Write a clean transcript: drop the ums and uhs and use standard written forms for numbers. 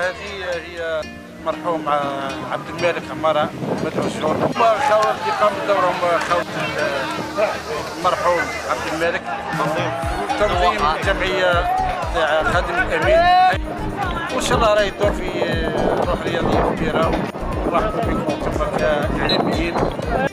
هذه هي المرحوم عبد الملك عمارة مدعو الشهور. هما خاوة اللي قام بدورهم خاوة المرحوم عبد الملك. تنظيم الجمعية تاع خادم الأمين، وإن شاء الله راه يدور في روح رياضية كبيرة. ونرحبوا بكم تما كإعلاميين.